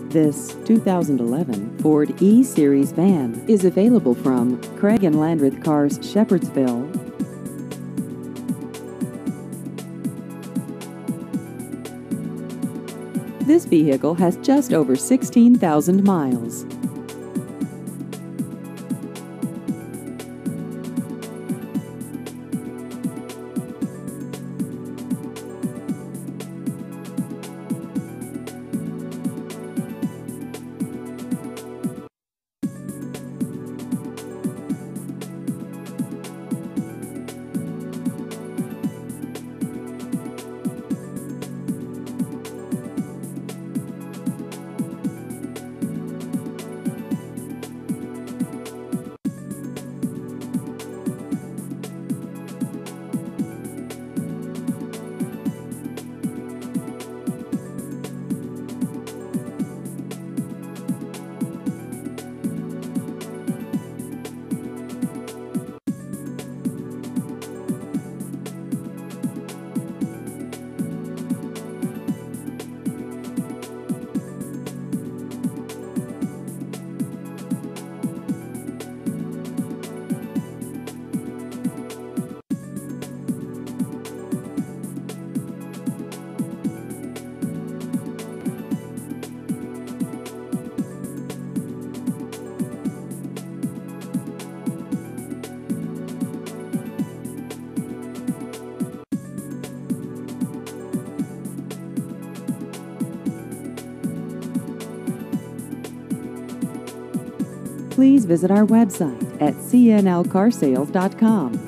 This 2011 Ford E-Series van is available from Craig and Landreth Cars, Shepherdsville. This vehicle has just over 16,000 miles. Please visit our website at cnlcarsales.com.